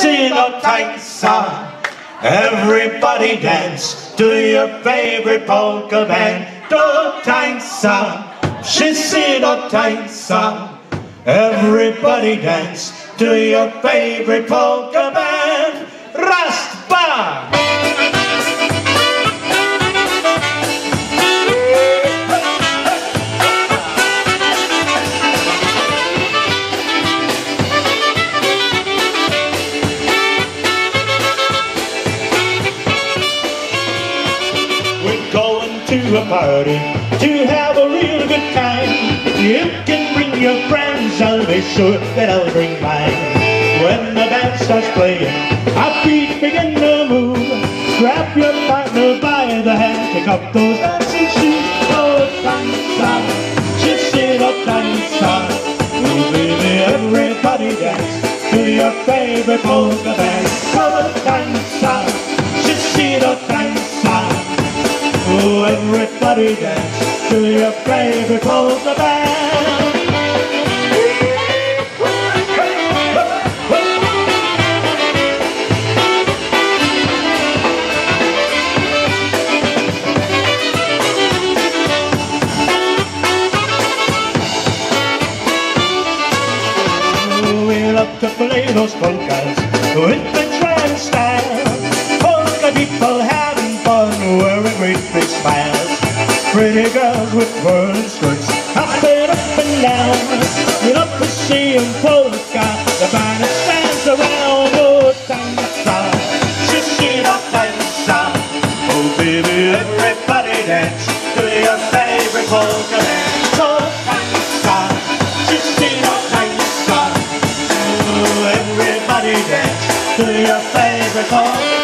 Sino Tanca. Everybody dance to your favorite polka band. Do Tanca, Sino Tanca. Everybody dance to your favorite polka band. Raspa! To a party to have a real good time. You can bring your friends, I'll be sure that I'll bring mine. When the band starts playing, our feet begin to move. Grab your partner by the hand, pick up those dancing shoes. Oh, Tanca, Sino Tanca. Oh, baby, everybody dance to your favorite polka band. Oh, Tanca, Sino Tanca. Oh, everybody dance to your favorite polka band. Oh, we love to play those polkas with the trance style. Polka people having fun, wearing great big smiles. Pretty girls with whirling skirts, hopping up and down. We love to see them polka, the band stands around. Oh, Tanca, Sino Tanca. Oh, baby, everybody dance to your favorite polka band. Oh, Tanca, Sino Tanca. Oh, everybody dance to your favorite polka band.